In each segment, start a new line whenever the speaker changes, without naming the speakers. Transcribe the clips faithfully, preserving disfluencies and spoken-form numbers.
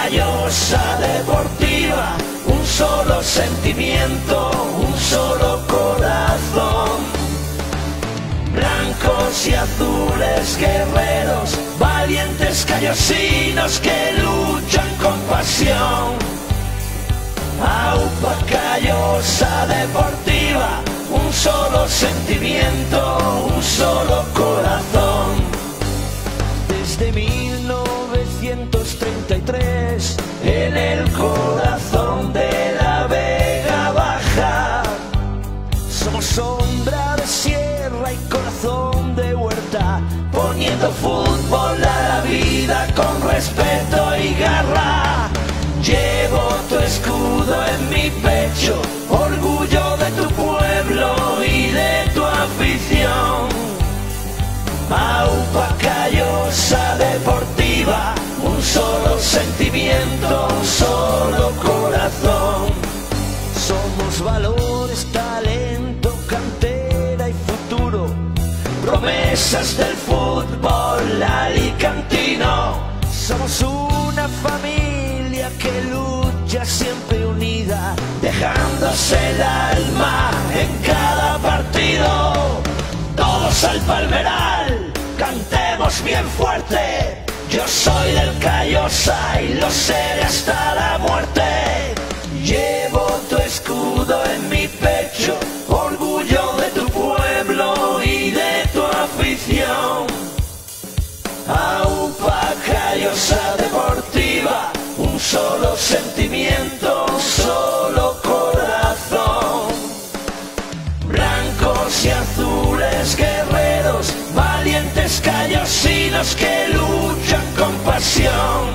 Callosa deportiva, un solo sentimiento, un solo corazón. Blancos y azules guerreros, valientes callosinos que luchan con pasión. Aupa Callosa deportiva, un solo sentimiento, un solo corazón. Desde mil novecientos treinta y tres, en el corazón de la Vega Baja, somos sombra de sierra y corazón de huerta, poniendo fútbol a la vida con respeto y garra. Llevo tu escudo en mi pecho, orgullo de tu pueblo y de tu afición. Aupa Callosa deportiva, un solo sentimiento, un solo corazón. Somos valores, talento, cantera y futuro, promesas del fútbol alicantino. Somos una familia que lucha siempre unida, dejándose el alma en cada partido. Todos al Palmeral, cantemos bien fuerte. Yo soy del Callosa y lo seré hasta la muerte. Llevo tu escudo en mi pecho, orgullo de tu pueblo y de tu afición. Aupa Callosa deportiva, un solo sentimiento, un solo corazón. Blancos y azules guerreros, valientes callosinos que luchan con pasión.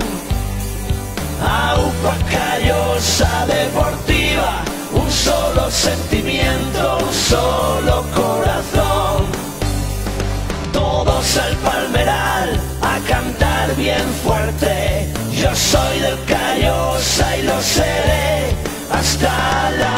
Aupa Callosa deportiva, un solo sentimiento, un solo corazón. Todos al Palmeral a cantar bien fuerte. Yo soy del Callosa y lo seré hasta la